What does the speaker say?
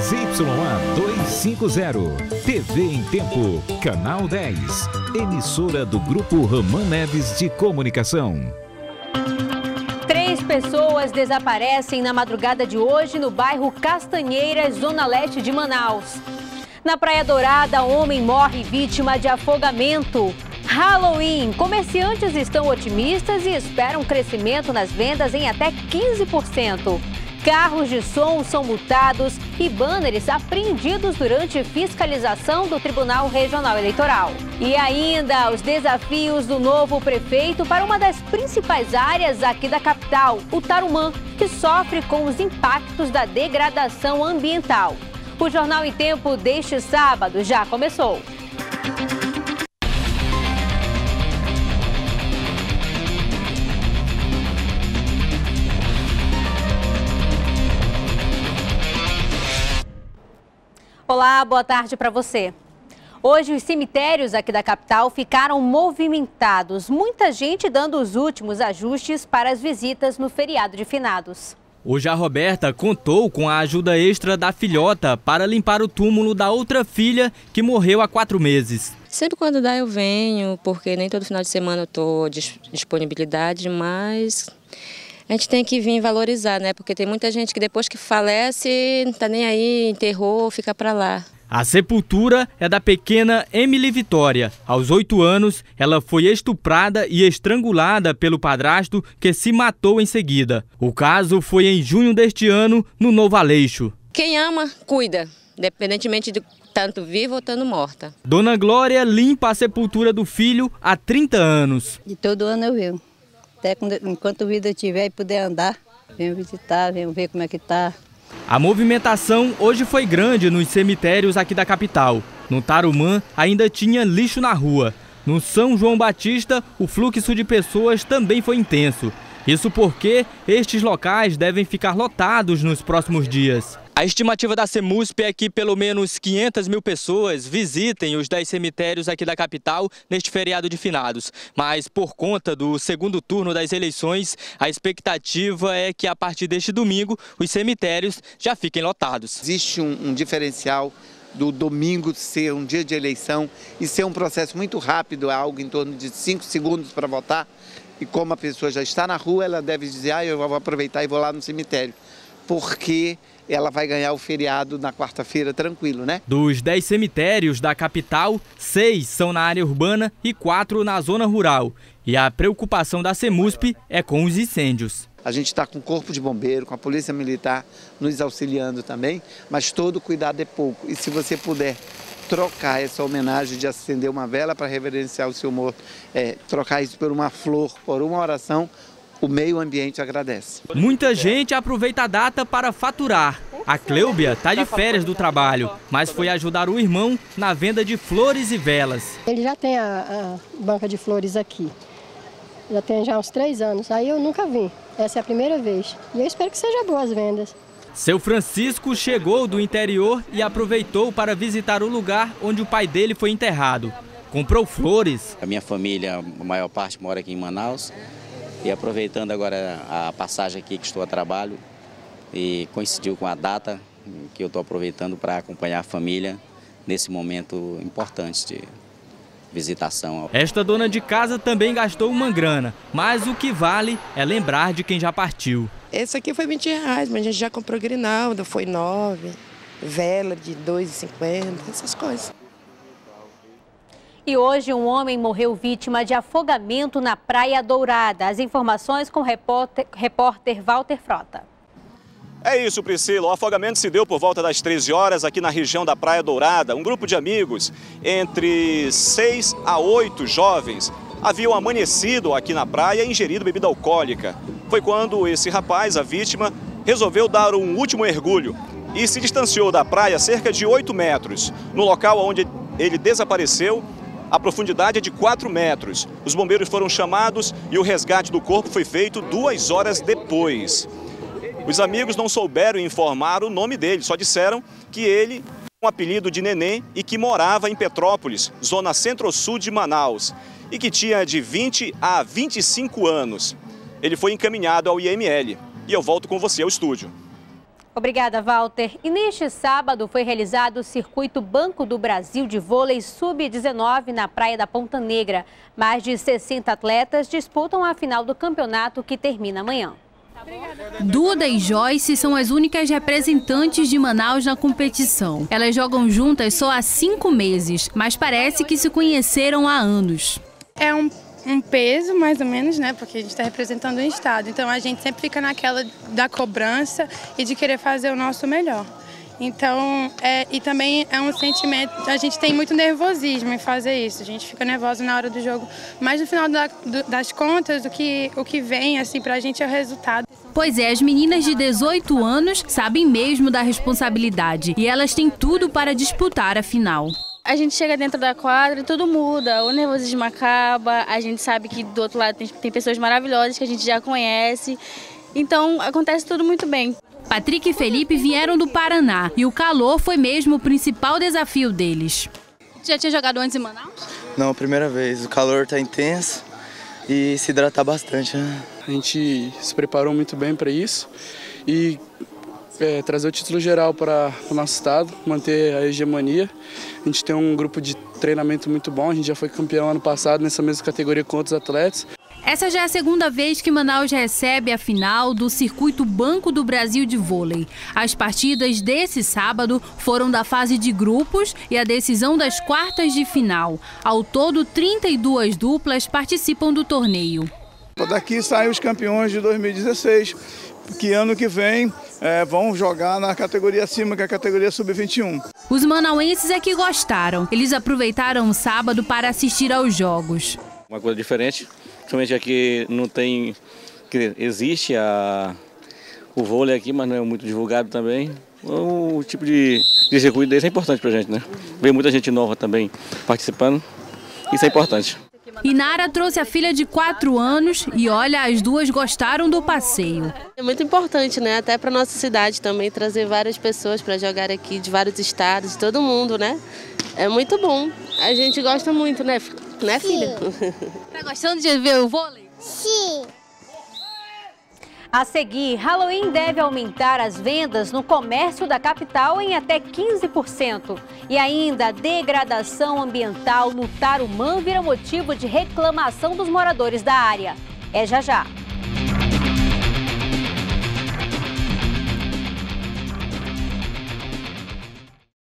ZYA 250, TV em Tempo, Canal 10, emissora do Grupo Ramã Neves de Comunicação. 3 pessoas desaparecem na madrugada de hoje no bairro Castanheiras, zona leste de Manaus. Na Praia Dourada, homem morre vítima de afogamento. Halloween, comerciantes estão otimistas e esperam crescimento nas vendas em até 15%. Carros de som são multados e banners apreendidos durante fiscalização do Tribunal Regional Eleitoral. E ainda os desafios do novo prefeito para uma das principais áreas aqui da capital, o Tarumã, que sofre com os impactos da degradação ambiental. O Jornal em Tempo deste sábado já começou. Olá, boa tarde para você. Hoje os cemitérios aqui da capital ficaram movimentados. Muita gente dando os últimos ajustes para as visitas no feriado de finados. Hoje a Roberta contou com a ajuda extra da filhota para limpar o túmulo da outra filha que morreu há 4 meses. Sempre quando dá eu venho, porque nem todo final de semana eu estou disponibilidade, mas a gente tem que vir valorizar, né? Porque tem muita gente que depois que falece, não tá nem aí, enterrou, fica para lá. A sepultura é da pequena Emily Vitória. Aos 8 anos, ela foi estuprada e estrangulada pelo padrasto, que se matou em seguida. O caso foi em junho deste ano, no Novo Aleixo. Quem ama, cuida, independentemente de tanto viva ou estando morta. Dona Glória limpa a sepultura do filho há 30 anos. E todo ano eu venho. Até enquanto a vida tiver e puder andar, venho visitar, venho ver como é que tá. A movimentação hoje foi grande nos cemitérios aqui da capital. No Tarumã ainda tinha lixo na rua. No São João Batista, o fluxo de pessoas também foi intenso. Isso porque estes locais devem ficar lotados nos próximos dias. A estimativa da CEMUSP é que pelo menos 500 mil pessoas visitem os 10 cemitérios aqui da capital neste feriado de finados. Mas por conta do segundo turno das eleições, a expectativa é que a partir deste domingo os cemitérios já fiquem lotados. Existe um diferencial do domingo ser um dia de eleição e ser um processo muito rápido, algo em torno de 5 segundos para votar. E como a pessoa já está na rua, ela deve dizer, eu vou aproveitar e vou lá no cemitério. Porque ela vai ganhar o feriado na quarta-feira tranquilo, né? Dos 10 cemitérios da capital, 6 são na área urbana e 4 na zona rural. E a preocupação da CEMUSP é com os incêndios. A gente está com o Corpo de Bombeiro, com a Polícia Militar nos auxiliando também, mas todo cuidado é pouco. E se você puder trocar essa homenagem de acender uma vela para reverenciar o seu morto, trocar isso por uma flor, por uma oração, o meio ambiente agradece. Muita gente aproveita a data para faturar. A Clêubia está de férias do trabalho, mas foi ajudar o irmão na venda de flores e velas. Ele já tem a banca de flores aqui. Já tem uns 3 anos. Aí eu nunca vim. Essa é a primeira vez. E eu espero que seja boas vendas. Seu Francisco chegou do interior e aproveitou para visitar o lugar onde o pai dele foi enterrado. Comprou flores. A minha família, a maior parte, mora aqui em Manaus. E aproveitando agora a passagem aqui que estou a trabalho, e coincidiu com a data que eu estou aproveitando para acompanhar a família nesse momento importante de visitação. Esta dona de casa também gastou uma grana, mas o que vale é lembrar de quem já partiu. Esse aqui foi R$20, mas a gente já comprou grinalda, foi 9, vela de R$2,50, essas coisas. E hoje um homem morreu vítima de afogamento na Praia Dourada. As informações com o repórter Walter Frota. É isso, Priscila. O afogamento se deu por volta das 13 horas aqui na região da Praia Dourada. Um grupo de amigos, entre 6 a 8 jovens, haviam amanhecido aqui na praia e ingerido bebida alcoólica. Foi quando esse rapaz, a vítima, resolveu dar um último mergulho e se distanciou da praia cerca de 8 metros. No local onde ele desapareceu, a profundidade é de 4 metros. Os bombeiros foram chamados e o resgate do corpo foi feito 2 horas depois. Os amigos não souberam informar o nome dele, só disseram que ele tinha um apelido de Neném e que morava em Petrópolis, zona centro-sul de Manaus, e que tinha de 20 a 25 anos. Ele foi encaminhado ao IML. E eu volto com você ao estúdio. Obrigada, Walter. E neste sábado foi realizado o Circuito Banco do Brasil de Vôlei Sub-19 na Praia da Ponta Negra. Mais de 60 atletas disputam a final do campeonato que termina amanhã. Duda e Joyce são as únicas representantes de Manaus na competição. Elas jogam juntas só há 5 meses, mas parece que se conheceram há anos. É um peso, mais ou menos, né? Porque a gente está representando o estado. Então a gente sempre fica naquela da cobrança e de querer fazer o nosso melhor. Então, e também é um sentimento, a gente tem muito nervosismo em fazer isso. A gente fica nervosa na hora do jogo, mas no final das contas, o que vem assim pra gente é o resultado. Pois é, as meninas de 18 anos sabem mesmo da responsabilidade e elas têm tudo para disputar a final. A gente chega dentro da quadra e tudo muda, o nervosismo acaba, a gente sabe que do outro lado tem pessoas maravilhosas que a gente já conhece, então acontece tudo muito bem. Patrick e Felipe vieram do Paraná e o calor foi mesmo o principal desafio deles. Já tinha jogado antes em Manaus? Não, primeira vez. O calor está intenso e se hidratar bastante, né? A gente se preparou muito bem para isso e trazer o título geral para o nosso estado, manter a hegemonia. A gente tem um grupo de treinamento muito bom, a gente já foi campeão ano passado nessa mesma categoria com outros atletas. Essa já é a segunda vez que Manaus recebe a final do Circuito Banco do Brasil de Vôlei. As partidas desse sábado foram da fase de grupos e a decisão das quartas de final. Ao todo, 32 duplas participam do torneio. Daqui saem os campeões de 2016, que ano que vem vão jogar na categoria acima, que é a categoria Sub-21. Os manauenses é que gostaram. Eles aproveitaram o sábado para assistir aos jogos. Uma coisa diferente. Principalmente aqui não tem, existe o vôlei aqui, mas não é muito divulgado também. O tipo de circuito desse é importante pra gente, né? Vem muita gente nova também participando, isso é importante. Inara trouxe a filha de 4 anos e olha, as duas gostaram do passeio. É muito importante, né? Até para nossa cidade também, trazer várias pessoas para jogar aqui, de vários estados, de todo mundo, né? É muito bom. A gente gosta muito, né? Né, filha? Tá gostando de ver o vôlei? Sim. A seguir, Halloween deve aumentar as vendas no comércio da capital em até 15%. E ainda, a degradação ambiental no Tarumã vira motivo de reclamação dos moradores da área. É já já.